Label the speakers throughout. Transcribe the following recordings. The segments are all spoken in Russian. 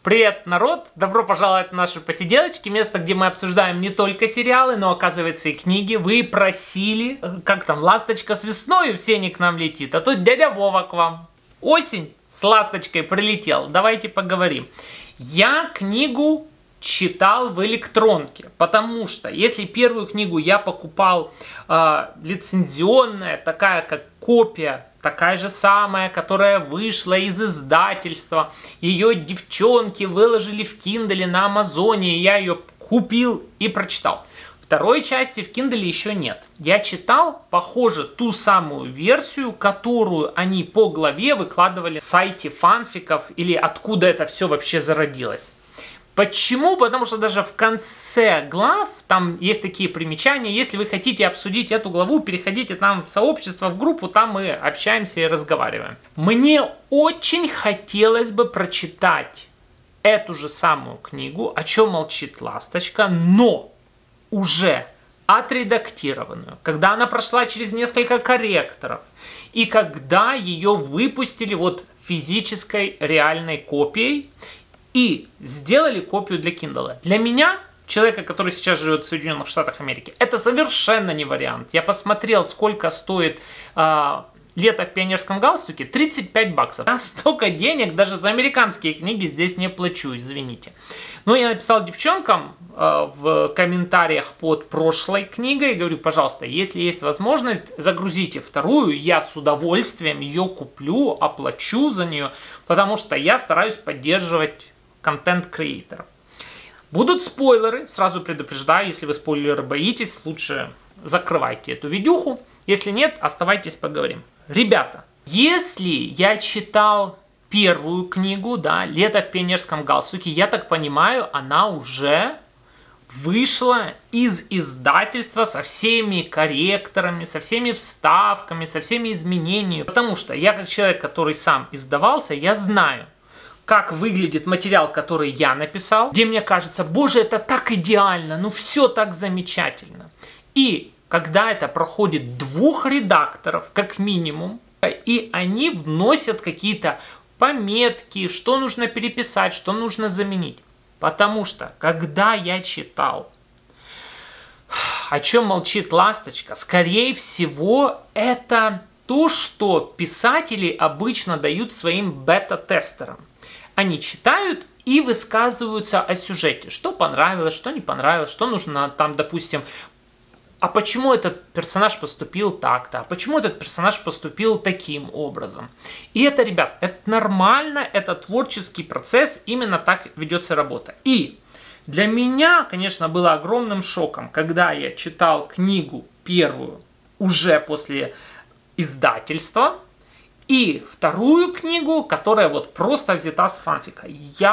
Speaker 1: Привет, народ! Добро пожаловать в наши посиделочки, место, где мы обсуждаем не только сериалы, но, оказывается, и книги. Вы просили, как там, ласточка с весной, все не к нам летит, а тут дядя Вова к вам. Осень с ласточкой прилетел, давайте поговорим. Я книгу читал в электронке, потому что если первую книгу я покупал лицензионная, такая как копия, такая же самая, которая вышла из издательства, ее девчонки выложили в Kindle на Амазоне, я ее купил и прочитал. Второй части в Kindle еще нет. Я читал, похоже, ту самую версию, которую они по главе выкладывали на сайте фанфиков, или откуда это все вообще зародилось. Почему? Потому что даже в конце глав там есть такие примечания. Если вы хотите обсудить эту главу, переходите там в сообщество, в группу, там мы общаемся и разговариваем. Мне очень хотелось бы прочитать эту же самую книгу «О чем молчит ласточка», но уже отредактированную, когда она прошла через несколько корректоров, и когда ее выпустили вот физической реальной копией, и сделали копию для Kindle. Для меня, человека, который сейчас живет в Соединенных Штатах Америки, это совершенно не вариант. Я посмотрел, сколько стоит «Лето в пионерском галстуке». 35 баксов. Я столько денег даже за американские книги здесь не плачу, извините. Но я написал девчонкам в комментариях под прошлой книгой и говорю, пожалуйста, если есть возможность, загрузите вторую, я с удовольствием ее куплю, оплачу за нее, потому что я стараюсь поддерживать контент-креаторов. Будут спойлеры, сразу предупреждаю, если вы спойлеры боитесь, лучше закрывайте эту видюху. Если нет, оставайтесь, поговорим. Ребята, если я читал первую книгу, да, «Лето в пионерском галстуке», я так понимаю, она уже вышла из издательства со всеми корректорами, со всеми вставками, со всеми изменениями. Потому что я, как человек, который сам издавался, я знаю, как выглядит материал, который я написал, где мне кажется, боже, это так идеально, ну все так замечательно. И когда это проходит 2 редакторов, как минимум, и они вносят какие-то пометки, что нужно переписать, что нужно заменить. Потому что, когда я читал «О чем молчит ласточка», скорее всего, это то, что писатели обычно дают своим бета-тестерам. Они читают и высказываются о сюжете. Что понравилось, что не понравилось, что нужно там, допустим, а почему этот персонаж поступил так-то, а почему этот персонаж поступил таким образом. И это, ребят, это нормально, это творческий процесс, именно так ведется работа. И для меня, конечно, было огромным шоком, когда я читал книгу первую уже после издательства, и вторую книгу, которая вот просто взята с фанфика.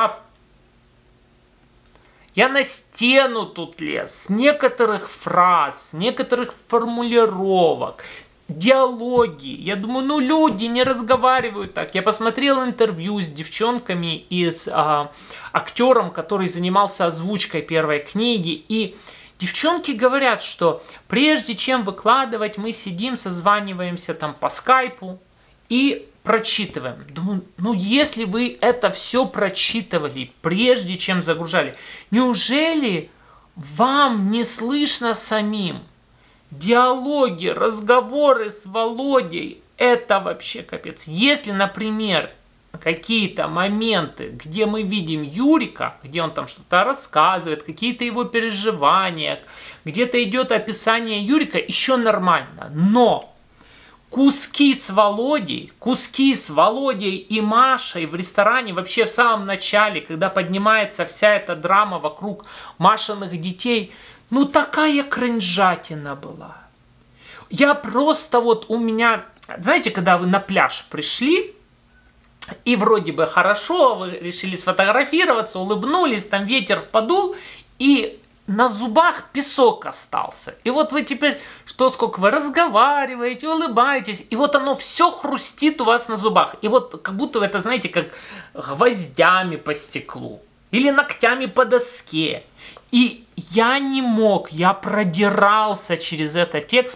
Speaker 1: Я на стену тут лез с некоторых фраз, с некоторых формулировок, диалоги. Я думаю, ну люди не разговаривают так. Я посмотрел интервью с девчонками и с актером, который занимался озвучкой первой книги. И девчонки говорят, что прежде чем выкладывать, мы сидим, созваниваемся там по скайпу и прочитываем. Думаю, ну если вы это все прочитывали, прежде чем загружали, неужели вам не слышно самим? Диалоги, разговоры с Володей, это вообще капец. Если, например, какие-то моменты, где мы видим Юрика, где он там что-то рассказывает, какие-то его переживания, где-то идет описание Юрика, еще нормально. Но куски с Володей и Машей в ресторане вообще в самом начале, когда поднимается вся эта драма вокруг Машиных детей, ну такая кринжатина была. Я просто вот у меня, знаете, когда вы на пляж пришли, и вроде бы хорошо, вы решили сфотографироваться, улыбнулись, там ветер подул, и на зубах песок остался. И вот вы теперь, сколько вы разговариваете, улыбаетесь, и вот оно все хрустит у вас на зубах. И вот как будто вы это, знаете, как гвоздями по стеклу или ногтями по доске. И я не мог, я продирался через этот текст.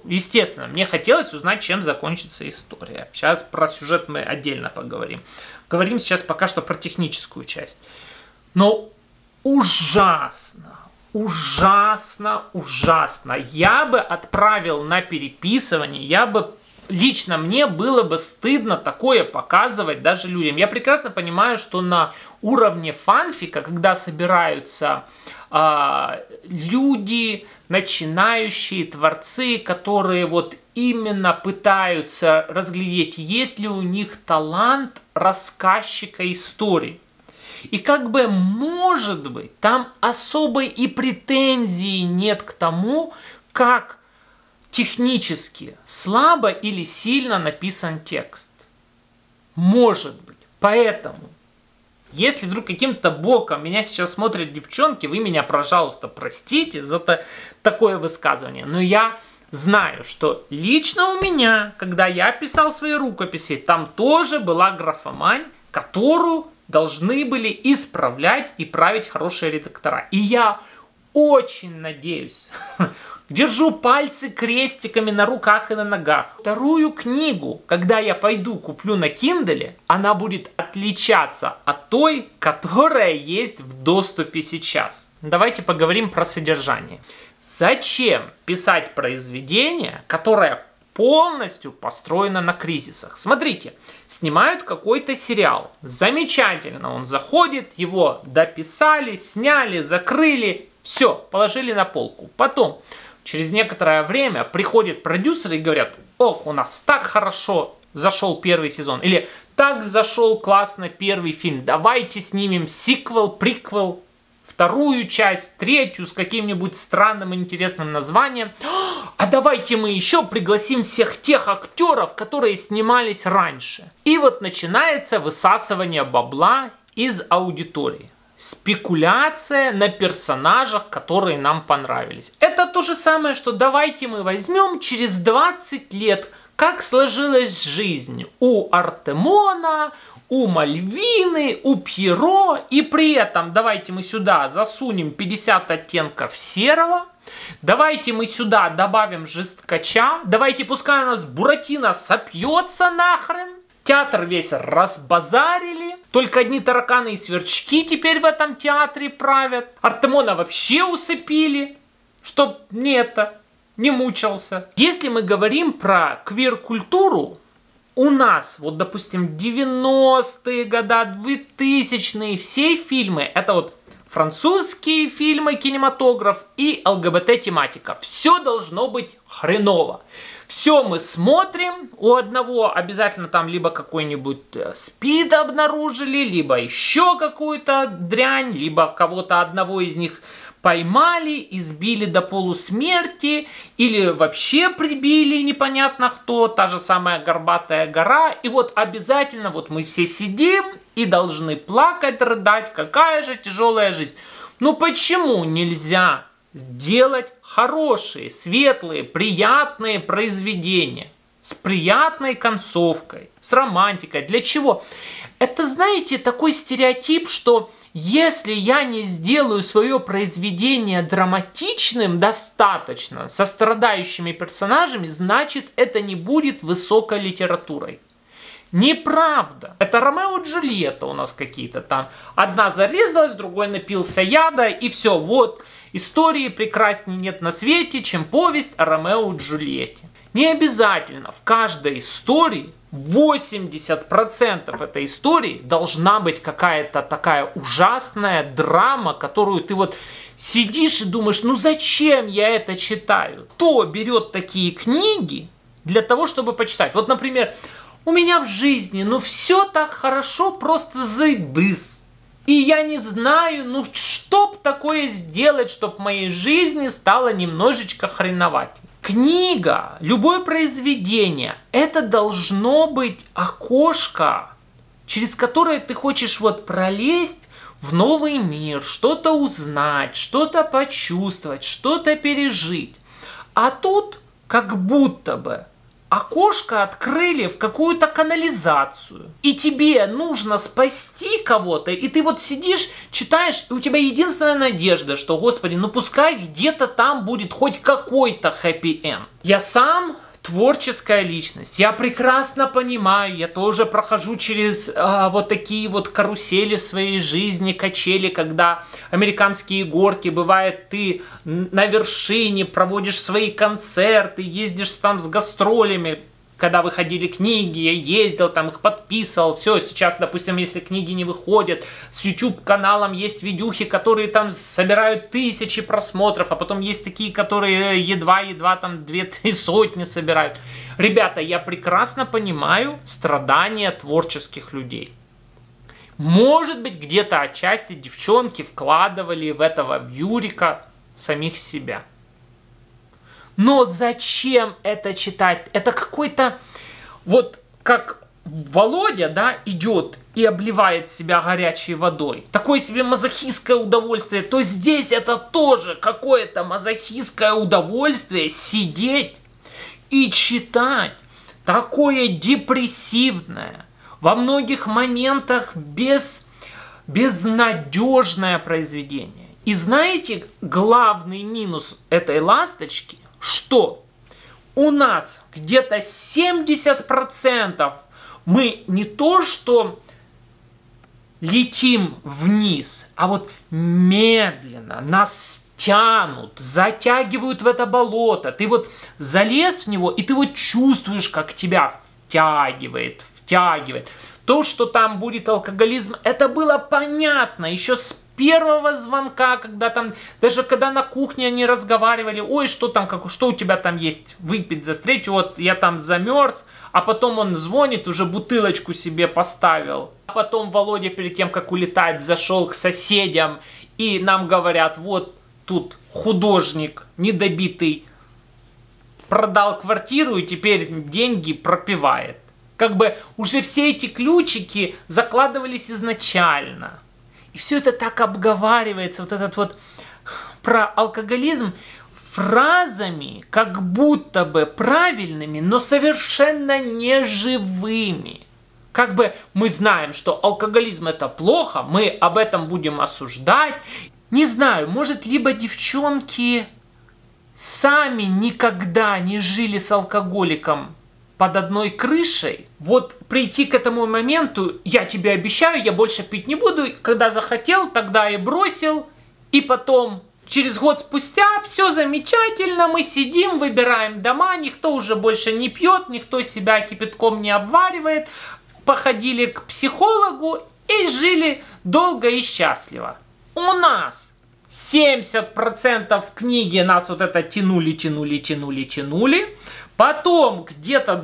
Speaker 1: Естественно, мне хотелось узнать, чем закончится история. Сейчас про сюжет мы отдельно поговорим. Говорим сейчас пока что про техническую часть. Но ужасно, ужасно, ужасно. Я бы отправил на переписывание, лично мне было бы стыдно такое показывать даже людям. Я прекрасно понимаю, что на уровне фанфика, когда собираются люди, начинающие творцы, которые вот именно пытаются разглядеть, есть ли у них талант рассказчика истории. И как бы, может быть, там особой и претензии нет к тому, как технически слабо или сильно написан текст. Может быть. Поэтому, если вдруг каким-то боком меня сейчас смотрят девчонки, вы меня, пожалуйста, простите за такое высказывание. Но я знаю, что лично у меня, когда я писал свои рукописи, там тоже была графомань, которую должны были исправлять и править хорошие редактора. И я очень надеюсь, держу пальцы крестиками на руках и на ногах. Вторую книгу, когда я пойду куплю на Kindle, она будет отличаться от той, которая есть в доступе сейчас. Давайте поговорим про содержание. Зачем писать произведение, которое полностью построено на кризисах? Смотрите, снимают какой-то сериал. Замечательно, он заходит, его дописали, сняли, закрыли, все, положили на полку. Потом, через некоторое время, приходят продюсеры и говорят: ох, у нас так хорошо зашел первый сезон. Или так зашел классно первый фильм. Давайте снимем сиквел, приквел, вторую часть, третью с каким-нибудь странным интересным названием. А давайте мы еще пригласим всех тех актеров, которые снимались раньше. И вот начинается высасывание бабла из аудитории. Спекуляция на персонажах, которые нам понравились. Это то же самое, что давайте мы возьмем через 20 лет, как сложилась жизнь у Артемона, у Мальвины, у Пьеро, и при этом давайте мы сюда засунем 50 оттенков серого, давайте мы сюда добавим жесткача, давайте пускай у нас Буратино сопьется нахрен, театр весь разбазарили, только одни тараканы и сверчки теперь в этом театре правят, Артемона вообще усыпили, чтоб не мучился. Если мы говорим про квир-культуру, у нас, вот допустим, 90-е годы, 2000-е, все фильмы, это вот французские фильмы, кинематограф и ЛГБТ-тематика. Все должно быть хреново. Все мы смотрим, у одного обязательно там либо какой-нибудь СПИД обнаружили, либо еще какую-то дрянь, либо кого-то одного из них поймали, избили до полусмерти, или вообще прибили непонятно кто, та же самая Горбатая гора. И вот обязательно вот мы все сидим и должны плакать, рыдать, какая же тяжелая жизнь. Ну почему нельзя сделать хорошие, светлые, приятные произведения с приятной концовкой, с романтикой? Для чего? Это, знаете, такой стереотип, что если я не сделаю свое произведение драматичным достаточно, со страдающими персонажами, значит, это не будет высокой литературой. Неправда. Это Ромео и Джульетта у нас какие-то там. Одна зарезалась, другой напился яда, и все. Вот, истории прекраснее нет на свете, чем повесть о Ромео и Джульетте. Не обязательно в каждой истории 80% этой истории должна быть какая-то такая ужасная драма, которую ты вот сидишь и думаешь, ну зачем я это читаю? Кто берет такие книги для того, чтобы почитать? Вот, например, у меня в жизни, ну все так хорошо, просто заебыс. И я не знаю, ну что б такое сделать, чтобы в моей жизни стало немножечко хреновать. Книга, любое произведение, это должно быть окошко, через которое ты хочешь вот пролезть в новый мир, что-то узнать, что-то почувствовать, что-то пережить. А тут как будто бы окошко открыли в какую-то канализацию. И тебе нужно спасти кого-то, и ты вот сидишь, читаешь, и у тебя единственная надежда, что, Господи, ну пускай где-то там будет хоть какой-то хэппи-энд. Я сам творческая личность. Я прекрасно понимаю, я тоже прохожу через вот такие вот карусели в своей жизни, качели, когда американские горки, бывает, ты на вершине проводишь свои концерты, ездишь там с гастролями. Когда выходили книги, я ездил, там их подписывал, все, сейчас, допустим, если книги не выходят, с YouTube-каналом есть видюхи, которые там собирают тысячи просмотров, а потом есть такие, которые едва-едва там 2-3 сотни собирают. Ребята, я прекрасно понимаю страдания творческих людей. Может быть, где-то отчасти девчонки вкладывали в этого Юрика самих себя. Но зачем это читать? Это какой-то, вот как Володя, да, идет и обливает себя горячей водой. Такое себе мазохистское удовольствие. То здесь это тоже какое-то мазохистское удовольствие сидеть и читать. Такое депрессивное, во многих моментах безнадежное произведение. И знаете, главный минус этой ласточки, что у нас где-то 70% мы не то что летим вниз, а вот медленно нас тянут, затягивают в это болото. Ты вот залез в него, и ты вот чувствуешь, как тебя втягивает. То, что там будет алкоголизм, это было понятно еще с первого звонка, когда там, даже когда на кухне они разговаривали, ой, что там, что у тебя там есть выпить за встречу, вот я там замерз, а потом он звонит, уже бутылочку себе поставил. А потом Володя перед тем, как улетать, зашел к соседям, и нам говорят, вот тут художник недобитый продал квартиру и теперь деньги пропивает. Как бы уже все эти ключики закладывались изначально. И все это так обговаривается, вот этот вот про алкоголизм, фразами, как будто бы правильными, но совершенно неживыми. Как бы мы знаем, что алкоголизм это плохо, мы об этом будем осуждать. Не знаю, может, либо девчонки сами никогда не жили с алкоголиком под одной крышей, вот прийти к этому моменту, я тебе обещаю, я больше пить не буду, когда захотел, тогда и бросил, и потом через год спустя все замечательно, мы сидим, выбираем дома, никто уже больше не пьет, никто себя кипятком не обваривает, походили к психологу и жили долго и счастливо. У нас 70% книги нас вот это тянули. Потом где-то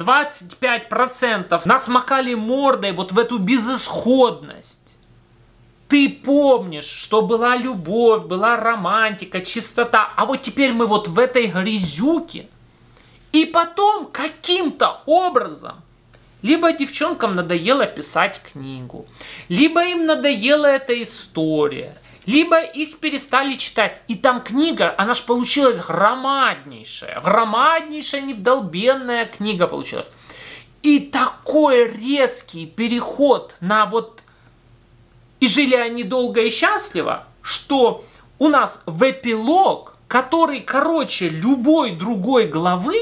Speaker 1: 25% нас макали мордой вот в эту безысходность. Ты помнишь, что была любовь, была романтика, чистота. А вот теперь мы вот в этой грязюке. И потом каким-то образом либо девчонкам надоело писать книгу, либо им надоела эта история, либо их перестали читать. И там книга, она ж получилась громаднейшая, невдолбенная книга получилась. И такой резкий переход на вот «и жили они долго и счастливо», что у нас в эпилог, который короче любой другой главы,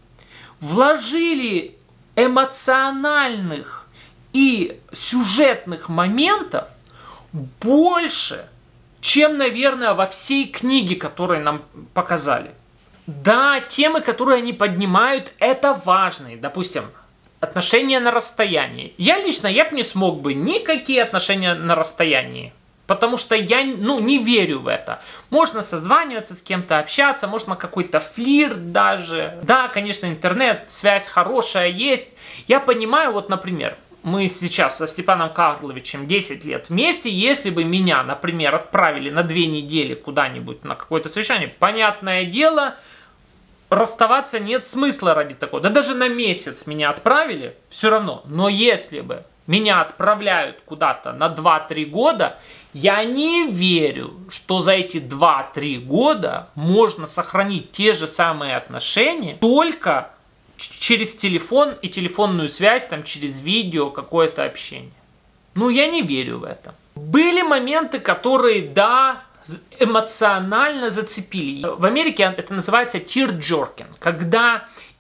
Speaker 1: вложили эмоциональных и сюжетных моментов больше, чем, наверное, во всей книге, которую нам показали. Да, темы, которые они поднимают, это важные. Допустим, отношения на расстоянии. Я бы не смог бы никакие отношения на расстоянии. Потому что я, не верю в это. Можно созваниваться с кем-то, общаться, можно какой-то флирт даже. Да, конечно, интернет, связь хорошая есть. Я понимаю, вот, например, мы сейчас со Степаном Карловичем 10 лет вместе, если бы меня, например, отправили на 2 недели куда-нибудь на какое-то совещание, понятное дело, расставаться нет смысла ради такого. Да даже на месяц меня отправили, все равно. Но если бы меня отправляют куда-то на 2-3 года, я не верю, что за эти 2-3 года можно сохранить те же самые отношения только через телефон и телефонную связь, там, через видео, какое-то общение. Я не верю в это. Были моменты, которые, да, эмоционально зацепили. В Америке это называется tear-jerking, когда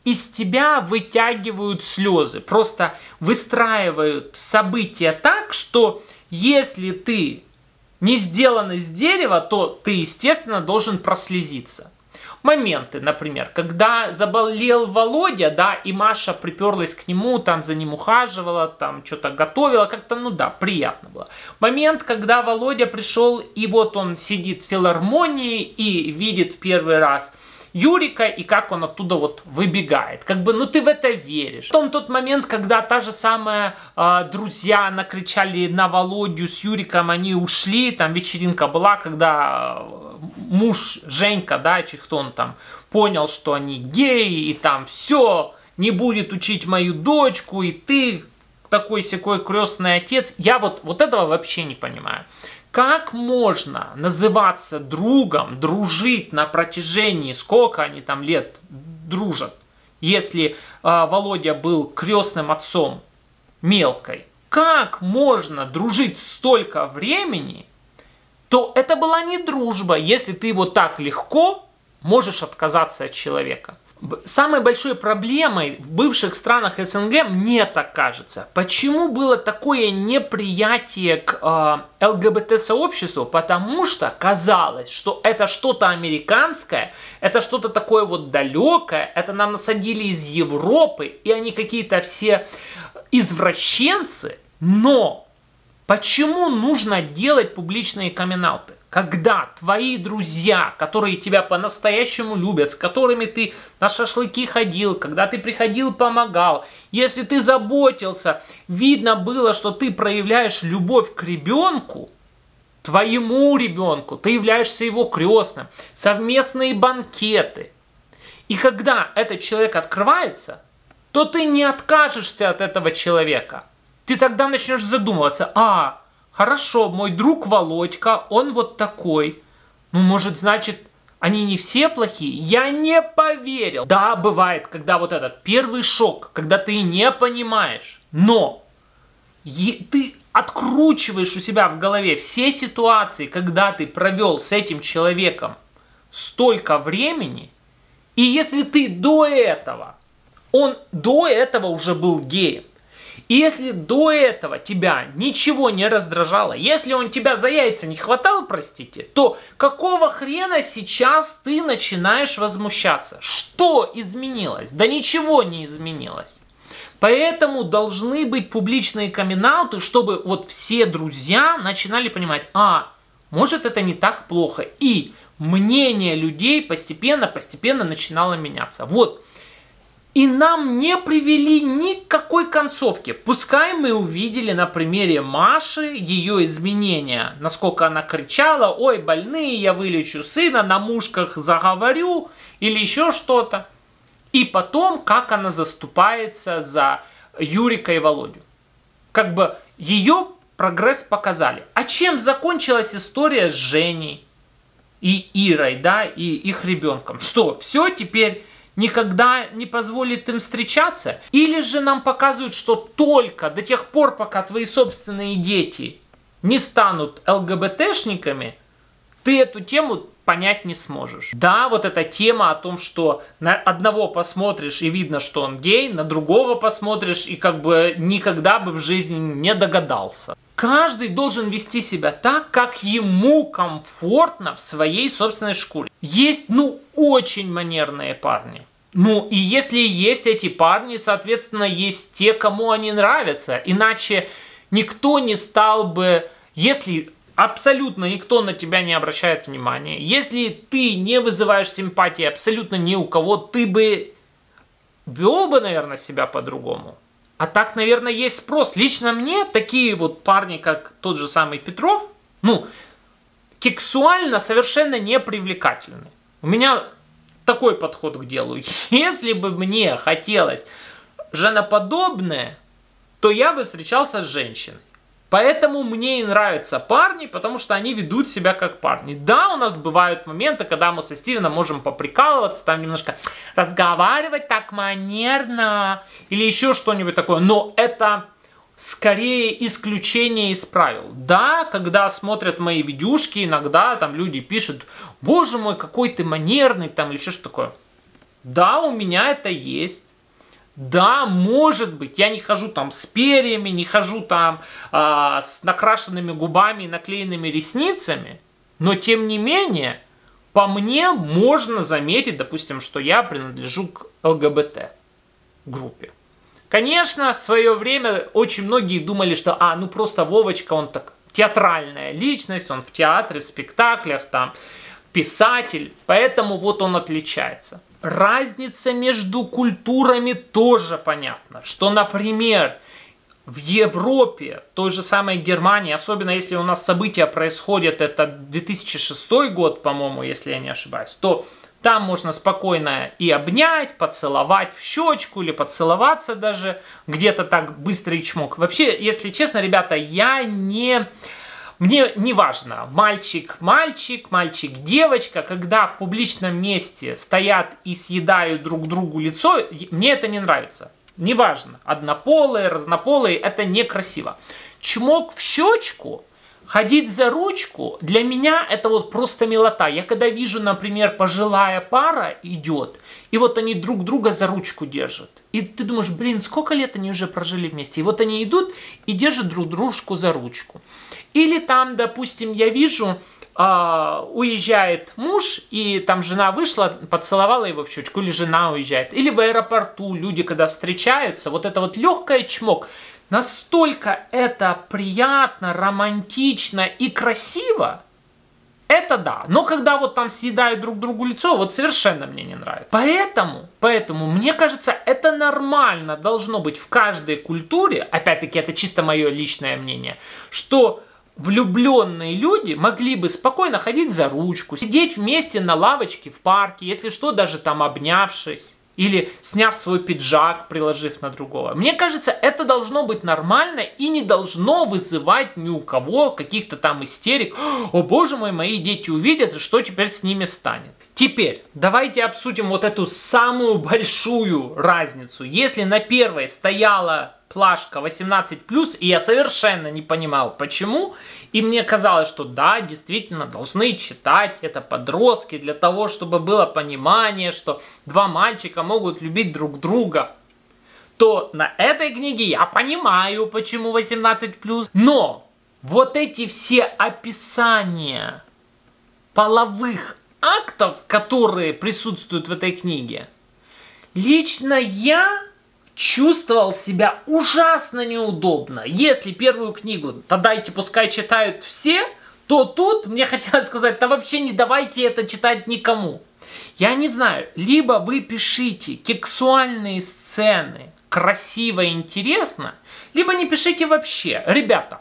Speaker 1: из тебя вытягивают слезы, просто выстраивают события так, что если ты не сделан из дерева, то ты, естественно, должен прослезиться. Моменты, например, когда заболел Володя, да, и Маша приперлась к нему, там за ним ухаживала, там что-то готовила, как-то, ну да, приятно было. Момент, когда Володя пришел, и вот он сидит в филармонии и видит в первый раз Юрика, и как он оттуда вот выбегает. Как бы, ну ты в это веришь. Потом тот момент, когда та же самая друзья накричали на Володю с Юриком, они ушли, там вечеринка была, когда муж Женька, да, кто он там, понял, что они геи, и там все, не будет учить мою дочку, и ты такой-сякой крестный отец. Я вот этого вообще не понимаю. Как можно называться другом, дружить на протяжении, сколько они там лет дружат, если Володя был крестным отцом мелкой? Как можно дружить столько времени, то это была не дружба, если ты вот так легко можешь отказаться от человека. Самой большой проблемой в бывших странах СНГ, мне так кажется, почему было такое неприятие к ЛГБТ-сообществу, потому что казалось, что это что-то американское, это что-то такое вот далекое, это нам насадили из Европы, и они какие-то все извращенцы, но почему нужно делать публичные камин-ауты? Когда твои друзья, которые тебя по-настоящему любят, с которыми ты на шашлыки ходил, когда ты приходил, помогал, если ты заботился, видно было, что ты проявляешь любовь к ребенку, твоему ребенку, ты являешься его крестным, совместные банкеты. И когда этот человек открывается, то ты не откажешься от этого человека. Ты тогда начнешь задумываться, хорошо, мой друг Володька, он вот такой. Ну, может, значит, они не все плохие? Я не поверил. Да, бывает, когда вот этот первый шок, когда ты не понимаешь, но ты откручиваешь у себя в голове все ситуации, когда ты провел с этим человеком столько времени, и если ты он до этого уже был геем, и если до этого тебя ничего не раздражало, если он тебя за яйца не хватал, простите, то какого хрена сейчас ты начинаешь возмущаться? Что изменилось? Да ничего не изменилось. Поэтому должны быть публичные камин-ауты, чтобы вот все друзья начинали понимать, может это не так плохо. И мнение людей постепенно начинало меняться. Вот. И нам не привели никакой концовки. Пускай мы увидели на примере Маши ее изменения. Насколько она кричала, ой, больные, я вылечу сына, на мушках заговорю или еще что-то. И потом, как она заступается за Юрика и Володю. Как бы ее прогресс показали. А чем закончилась история с Женей и Ирой, да, и их ребенком? Что, все теперь никогда не позволит им встречаться? Или же нам показывают, что только до тех пор, пока твои собственные дети не станут ЛГБТшниками, ты эту тему понять не сможешь. Да, вот эта тема о том, что на одного посмотришь и видно, что он гей, на другого посмотришь и как бы никогда бы в жизни не догадался. Каждый должен вести себя так, как ему комфортно в своей собственной шкуре. Есть, очень манерные парни. И если есть эти парни, соответственно, есть те, кому они нравятся. Иначе никто не стал бы, если абсолютно никто на тебя не обращает внимания, если ты не вызываешь симпатии абсолютно ни у кого, ты бы вел бы, наверное, себя по-другому. А так, наверное, есть спрос. Лично мне такие вот парни, как тот же самый Петров, сексуально совершенно не привлекательны. У меня такой подход к делу. Если бы мне хотелось женоподобное, то я бы встречался с женщиной. Поэтому мне и нравятся парни, потому что они ведут себя как парни. Да, у нас бывают моменты, когда мы со Стивеном можем поприкалываться, там немножко разговаривать так манерно или еще что-нибудь такое. Но это скорее исключение из правил. Да, когда смотрят мои видюшки, иногда там люди пишут, боже мой, какой ты манерный, там или еще что такое. Да, у меня это есть. Да, может быть, я не хожу там с перьями, не хожу там с накрашенными губами и наклеенными ресницами, но тем не менее, по мне можно заметить, допустим, что я принадлежу к ЛГБТ группе. Конечно, в свое время очень многие думали, что ну просто Вовочка, он так театральная личность, он в театре, в спектаклях, там, писатель, поэтому вот он отличается. Разница между культурами тоже понятна, что, например, в Европе, в той же самой Германии, особенно если у нас события происходят, это 2006 год, по-моему, если я не ошибаюсь, то там можно спокойно и обнять, поцеловать в щечку или поцеловаться даже, где-то так быстрый чмок. Вообще, если честно, ребята, мне не важно, мальчик, девочка, когда в публичном месте стоят и съедают друг другу лицо, мне это не нравится. Неважно, однополые, разнополые, это некрасиво. Чмок в щечку, ходить за ручку, для меня это вот просто милота. Я когда вижу, например, пожилая пара идет, и вот они друг друга за ручку держат. И ты думаешь, блин, сколько лет они уже прожили вместе. И вот они идут и держат друг дружку за ручку. Или там, допустим, я вижу, уезжает муж, и там жена вышла, поцеловала его в щечку, или жена уезжает. Или в аэропорту люди, когда встречаются, вот это вот легкое чмок, настолько это приятно, романтично и красиво, это да. Но когда вот там съедают друг другу лицо, вот совершенно мне не нравится. Поэтому мне кажется, это нормально должно быть в каждой культуре, опять-таки это чисто мое личное мнение, что влюбленные люди могли бы спокойно ходить за ручку, сидеть вместе на лавочке в парке, если что, даже там обнявшись, или сняв свой пиджак, приложив на другого. Мне кажется, это должно быть нормально и не должно вызывать ни у кого каких-то там истерик. О боже мой, мои дети увидят, что теперь с ними станет. Теперь давайте обсудим вот эту самую большую разницу. Если на первой стояла плашка 18+, и я совершенно не понимал, почему, и мне казалось, что да, действительно должны читать, это подростки, для того, чтобы было понимание, что два мальчика могут любить друг друга, то на этой книге я понимаю, почему 18+, но вот эти все описания половых актов, которые присутствуют в этой книге, лично я чувствовал себя ужасно неудобно. Если первую книгу, то дайте, пускай читают все, то тут мне хотелось сказать, да вообще не давайте это читать никому. Я не знаю, либо вы пишите кексуальные сцены красиво и интересно, либо не пишите вообще. Ребята,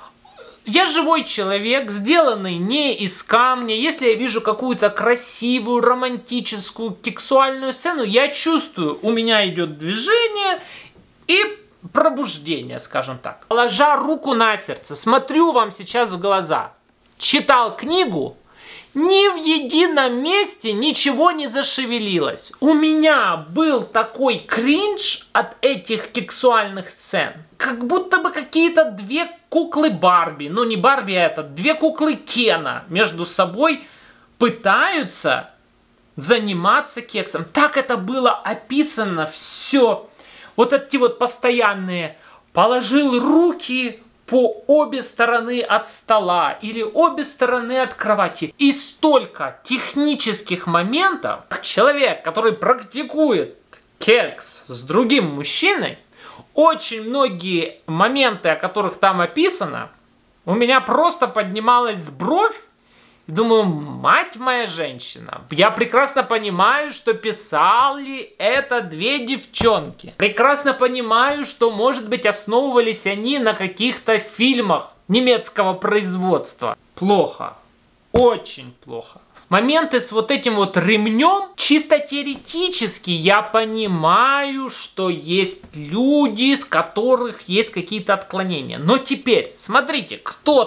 Speaker 1: я живой человек, сделанный не из камня. Если я вижу какую-то красивую, романтическую, кексуальную сцену, я чувствую, у меня идет движение и пробуждение, скажем так. Положа руку на сердце, смотрю вам сейчас в глаза. Читал книгу, ни в едином месте ничего не зашевелилось. У меня был такой кринж от этих кексуальных сцен. Как будто бы какие-то две куклы Барби, ну не Барби, а это две куклы Кена между собой пытаются заниматься кексом. Так это было описано все. Вот эти вот постоянные положил руки по обе стороны от стола или обе стороны от кровати. И столько технических моментов. Человек, который практикует кекс с другим мужчиной, очень многие моменты, о которых там описано, у меня просто поднималась бровь. Думаю, мать моя женщина, я прекрасно понимаю, что писали это две девчонки. Прекрасно понимаю, что, может быть, основывались они на каких-то фильмах немецкого производства. Плохо. Очень плохо. Моменты с вот этим вот ремнем, чисто теоретически я понимаю, что есть люди, с которых есть какие-то отклонения. Но теперь, смотрите, кто-то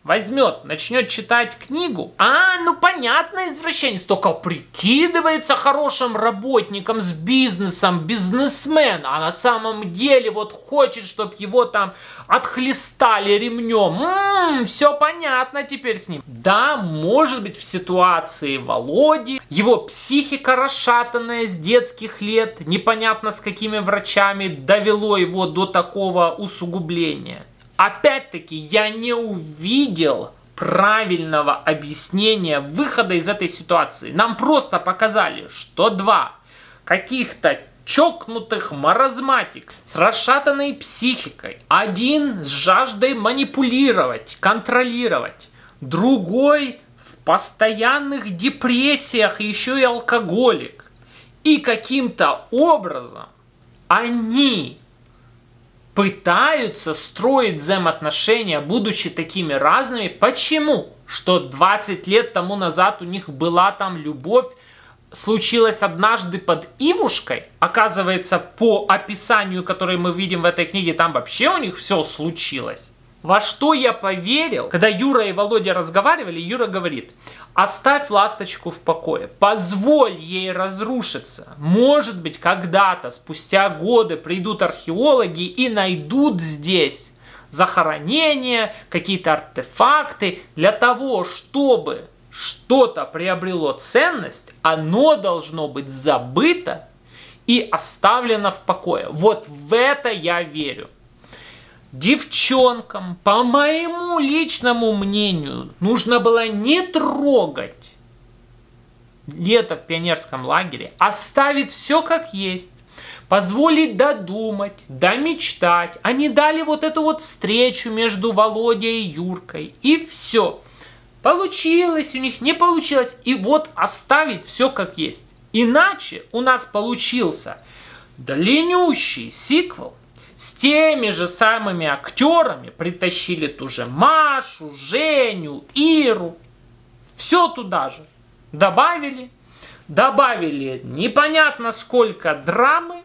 Speaker 1: возьмет, начнет читать книгу, ну понятно, извращенец, только прикидывается хорошим работником с бизнесом, бизнесмен, а на самом деле вот хочет, чтобы его там отхлестали ремнем. Все понятно теперь с ним. Да, может быть, в ситуации Володи его психика расшатанная с детских лет, непонятно с какими врачами, довело его до такого усугубления. Опять-таки, я не увидел правильного объяснения выхода из этой ситуации. Нам просто показали, что два каких-то чокнутых маразматик с расшатанной психикой, один с жаждой манипулировать, контролировать, другой в постоянных депрессиях, еще и алкоголик. И каким-то образом они пытаются строить взаимоотношения, будучи такими разными. Почему? Что 20 лет тому назад у них была там любовь, случилась однажды под Ивушкой. Оказывается, по описанию, которое мы видим в этой книге, там вообще у них все случилось. Во что я поверил, когда Юра и Володя разговаривали, Юра говорит: оставь ласточку в покое, позволь ей разрушиться. Может быть, когда-то, спустя годы, придут археологи и найдут здесь захоронения, какие-то артефакты. Для того, чтобы что-то приобрело ценность, оно должно быть забыто и оставлено в покое. Вот в это я верю. Девчонкам, по моему личному мнению, нужно было не трогать лето в пионерском лагере, оставить все как есть, позволить додумать, домечтать. Они дали вот эту вот встречу между Володей и Юркой, и все. Получилось у них, не получилось, и вот оставить все как есть. Иначе у нас получился длиннющий сиквел, с теми же самыми актерами, притащили ту же Машу, Женю, Иру. Все туда же. Добавили непонятно сколько драмы,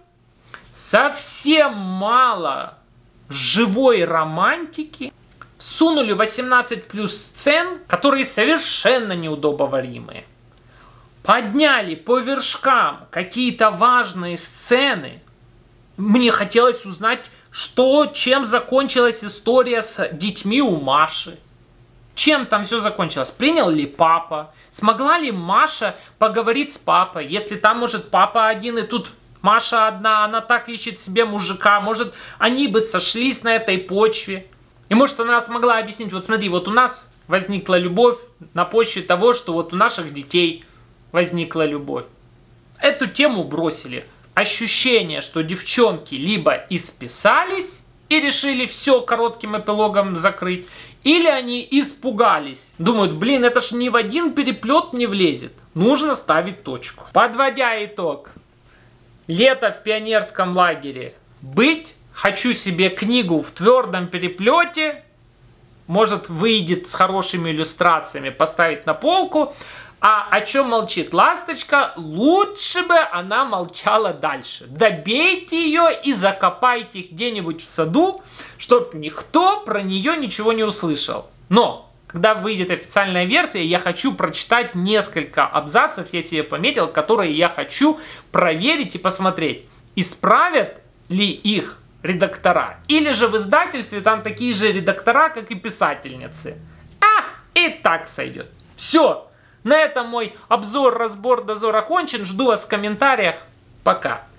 Speaker 1: совсем мало живой романтики. Сунули 18+ сцен, которые совершенно неудобоваримые. Подняли по вершкам какие-то важные сцены. Мне хотелось узнать, чем закончилась история с детьми у Маши. Чем там все закончилось? Принял ли папа? Смогла ли Маша поговорить с папой? Если там, может, папа один, и тут Маша одна, она так ищет себе мужика. Может, они бы сошлись на этой почве. И может, она смогла объяснить: вот смотри, вот у нас возникла любовь на почве того, что вот у наших детей возникла любовь. Эту тему бросили. Ощущение, что девчонки либо исписались и решили все коротким эпилогом закрыть, или они испугались. Думают: блин, это ж ни в один переплет не влезет. Нужно ставить точку. Подводя итог. Лето в пионерском лагере. Быть. Хочу себе книгу в твердом переплете. Может, выйдет с хорошими иллюстрациями, поставить на полку. А о чем молчит ласточка? Лучше бы она молчала дальше. Добейте ее и закопайте где-нибудь в саду, чтобы никто про нее ничего не услышал. Но, когда выйдет официальная версия, я хочу прочитать несколько абзацев, я себе пометил, которые я хочу проверить и посмотреть, исправят ли их редактора. Или же в издательстве там такие же редактора, как и писательницы. И так сойдет. Все. На этом мой обзор, разбор, дозор окончен. Жду вас в комментариях. Пока.